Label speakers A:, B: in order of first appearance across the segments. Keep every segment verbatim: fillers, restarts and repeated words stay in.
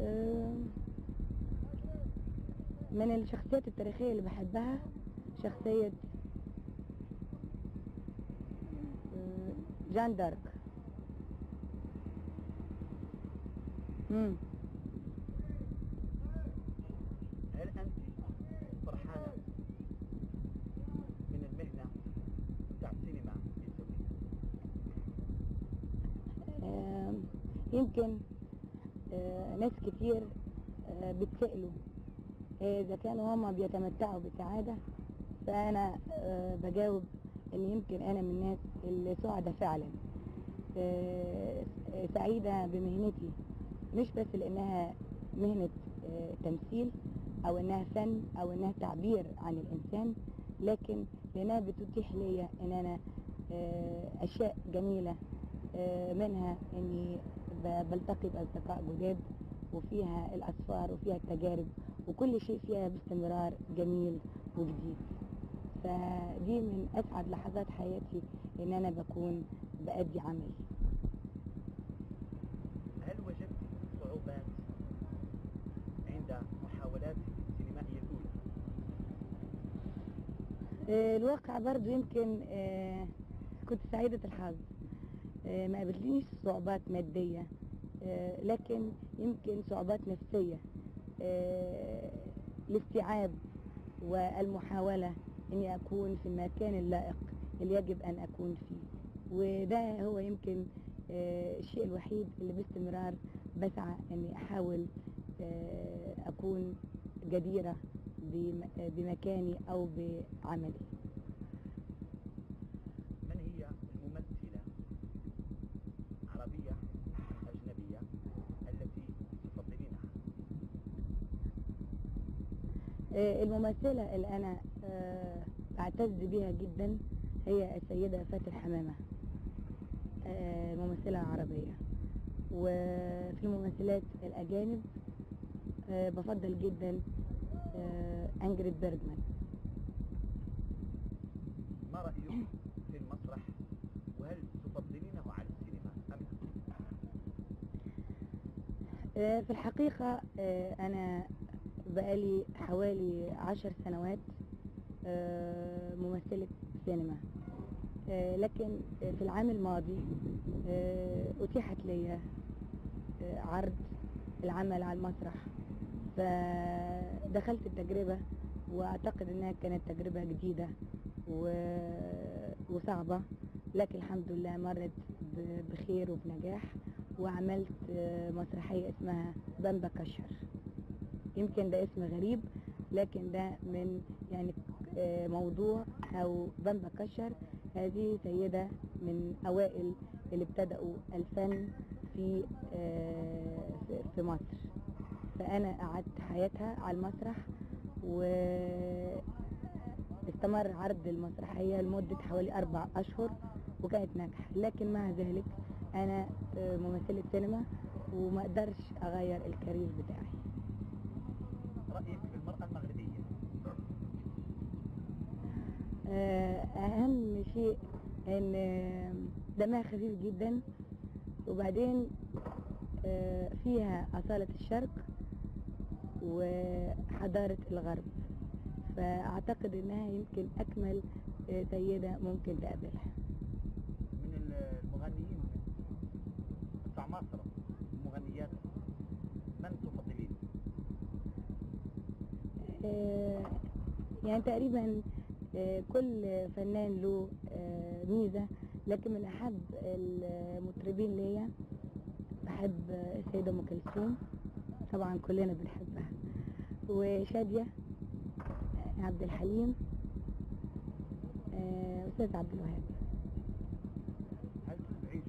A: آه، من الشخصيات التاريخية اللي بحبها شخصية آه، جان دارك. مم.
B: هل أنت فرحانة من المهنة بتاع السينما في سوريا؟
A: آه، يمكن آه، ناس كتير آه، بتسألوا إذا كانوا هما بيتمتعوا بسعادة، فأنا آه، بجاوب إن يمكن أنا من الناس اللي سعدة فعلا، آه، سعيدة بمهنتي، مش بس لأنها مهنة آه، تمثيل أو إنها فن أو إنها تعبير عن الإنسان، لكن لأنها بتتيح لي إن أنا آه، أشياء جميلة، آه، منها إني ب- بلتقي بأصدقاء جداد، وفيها الأسفار وفيها التجارب، وكل شيء فيها باستمرار جميل وجديد. فدي من أسعد لحظات حياتي إن أنا بكون بأدي عمل.
B: هل وجدت صعوبات عند محاولات السينمائية الأولى؟
A: آه، الواقع برضو يمكن آه، كنت سعيدة الحظ، آه، ما قابلتنيش صعوبات مادية، آه، لكن يمكن صعوبات نفسية، آه، الاستيعاب والمحاولة اني اكون في المكان اللائق اللي يجب ان اكون فيه. وده هو يمكن آه، الشيء الوحيد اللي باستمرار بسعى اني احاول آه، اكون جديرة بم- بمكاني او بعملي.
B: من هي الممثلة عربية أجنبية التي تفضلينها؟
A: آه، الممثلة اللي أنا آه، بعتز بيها جدا هي السيدة فاتن حمامة، آه، ممثلة عربية. وفي الممثلات الأجانب آه، بفضل جدا آه، أنجريد بيرجمان.
B: ما رأيك في المسرح، وهل تفضلينه على السينما أم لا؟
A: آه، في الحقيقة آه، أنا بقالي حوالي عشر سنوات آه، ممثلة سينما، آه، لكن آه، في العام الماضي آه، أتيحت لي آه، عرض العمل على المسرح، فدخلت التجربة، وأعتقد أنها كانت تجربة جديدة و- وصعبة، لكن الحمد لله مرت ب- بخير وبنجاح. وعملت آه، مسرحية اسمها بامبا كشر. يمكن ده اسم غريب، لكن ده من يعني آه، موضوع أو بامبا كشر. هذه سيدة من أوائل اللي ابتدأوا الفن في آه، في- في مصر، فأنا قعدت حياتها على المسرح، واستمر عرض المسرحية لمدة حوالي أربع أشهر وكانت ناجحة. لكن مع ذلك أنا آه، ممثلة سينما وما أقدرش أغير الكارير بتاعي.
B: رأيك في المرأة المغربية؟
A: آه، أهم شيء إن آه، دمها خفيف جدا، وبعدين آه، فيها أصالة الشرق وحضارة الغرب، فأعتقد إنها يمكن أكمل آه، سيدة ممكن تقابلها.
B: من المغنيين بتاع مصر، المغنيات، من تفضلين؟
A: آه، يعني تقريبا آه، كل فنان له آه، ميزة، لكن من أحب المطربين ليا بحب آه، السيدة أم كلثوم، طبعا كلنا بنحبها، وشادية آه، عبد الحليم، آه، أستاذ عبد الوهاب.
B: هل تزعجك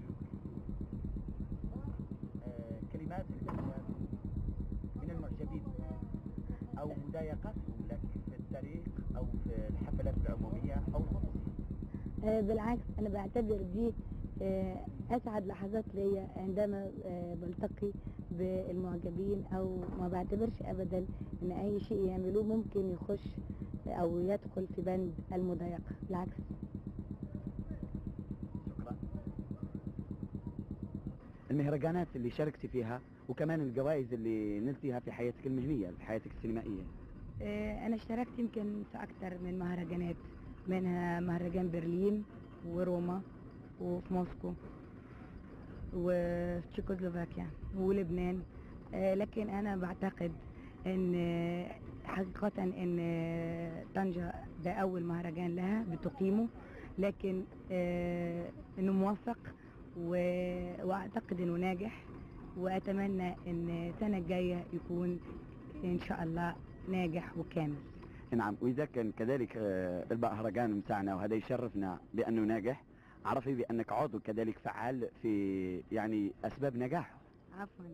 B: آه، كلمات الأجانب من المعجبين أو مضايقتهم لك في الطريق أو في الحفلات العمومية أو الخصوصية؟
A: آه، بالعكس، أنا بعتبر دي آه، أسعد لحظات ليا عندما آه، بلتقي بالمعجبين، أو ما بعتبرش أبدا إن أي شيء يعملوه ممكن يخش أو يدخل في بند المضايقة، بالعكس.
B: شكرا. المهرجانات اللي شاركتي فيها وكمان الجوائز اللي نلتيها في حياتك المهنية في حياتك السينمائية.
A: آه، انا اشتركت يمكن في اكتر من مهرجانات، منها مهرجان برلين وروما وفي موسكو وفي تشيكوسلوفاكيا ولبنان. آه، لكن انا بعتقد ان آه، حقيقة ان آه، طنجة ده اول مهرجان لها بتقيمه، لكن آه، انه موفق و- واعتقد انه ناجح، واتمنى ان السنة الجاية يكون ان شاء الله ناجح وكامل.
B: نعم، وإذا كان كذلك آه، المهرجان متاعنا وهذا يشرفنا بأنه ناجح، عرفي بأنك عضو كذلك فعال في يعني أسباب نجاحه.
A: عفوا.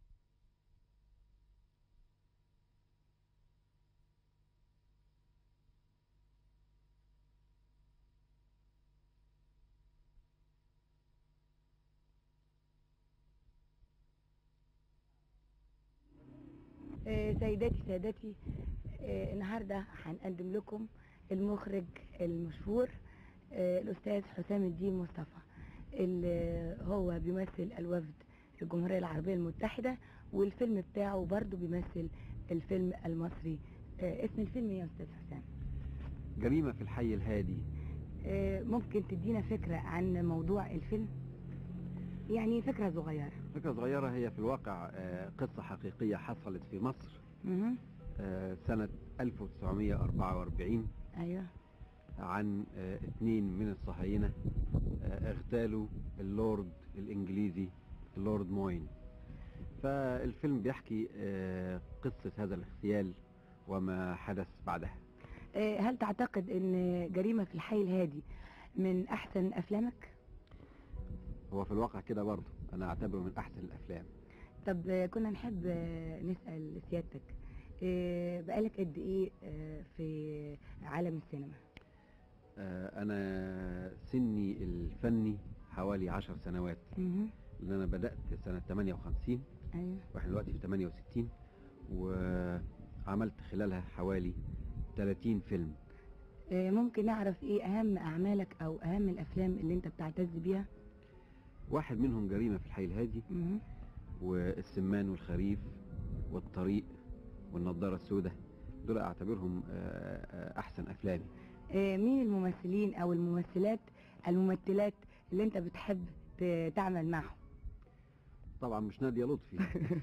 A: آه، سيداتي سادتي، آه، النهارده هنقدم لكم المخرج المشهور آه، الأستاذ حسام الدين مصطفى، اللي هو بيمثل الوفد الجمهورية العربية المتحدة، والفيلم بتاعه برضه بيمثل الفيلم المصري. آه، اسم الفيلم ايه يا أستاذ حسام؟
B: جريمة في الحي الهادي.
A: آه، ممكن تدينا فكرة عن موضوع الفيلم؟ يعني فكرة صغيرة.
C: فكرة صغيرة، هي في الواقع آه، قصة حقيقية حصلت في مصر
A: مهم.
C: آه، سنة ألف وتسعمائة وأربعة وأربعين
A: ايوه.
C: عن آه، اثنين من الصهاينة آه، اغتالوا اللورد الإنجليزي اللورد موين. فالفيلم بيحكي آه، قصة هذا الاغتيال وما حدث بعدها.
A: آه، هل تعتقد ان جريمة في الحي الهادي من احسن افلامك؟
C: هو في الواقع كده برضه أنا أعتبره من أحسن الأفلام.
A: طب آه، كنا نحب آه، نسأل سيادتك، آه، بقالك قد ايه آه، في عالم السينما؟
C: آه، أنا سني الفني حوالي عشر سنوات،
A: مهم.
C: لأن أنا بدأت سنة ثمانية وخمسين
A: ايوه.
C: واحنا دلوقتي في ثمانية وستين، وعملت خلالها حوالي ثلاثين فيلم.
A: آه، ممكن نعرف ايه اهم اعمالك او اهم الافلام اللي انت بتعتز بيها؟
C: واحد منهم جريمة في الحي الهادي،
A: مهم.
C: والسمان والخريف والطريق والنضارة السوداء، دول اعتبرهم آه، آه، احسن افلامي.
A: آه، مين الممثلين او الممثلات الممثلات اللي انت بتحب ت- تعمل معهم؟
C: طبعا مش نادية لطفي.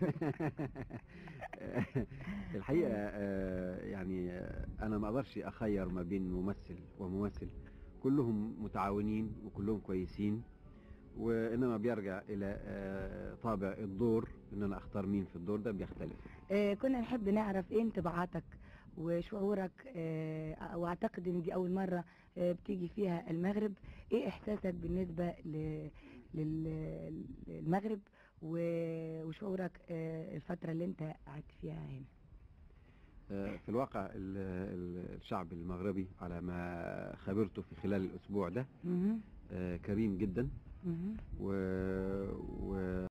C: الحقيقة آه، يعني آه، انا ما اقدرش اخير ما بين ممثل وممثل، كلهم متعاونين وكلهم كويسين، وانما بيرجع الى آه، طابع الدور، ان انا اختار مين في الدور ده بيختلف.
A: آه، كنا نحب نعرف ايه انطباعاتك وشعورك، آه، واعتقد ان دي اول مرة آه، بتيجي فيها المغرب. ايه احساسك بالنسبة ل- لل- للمغرب و- وشعورك آه، الفترة اللي انت قعدت فيها هنا؟
C: آه، في الواقع ال- ال- الشعب المغربي على ما خبرته في خلال الاسبوع ده
A: مهم.
C: آه، كريم جدا
A: مهم.
C: و... و...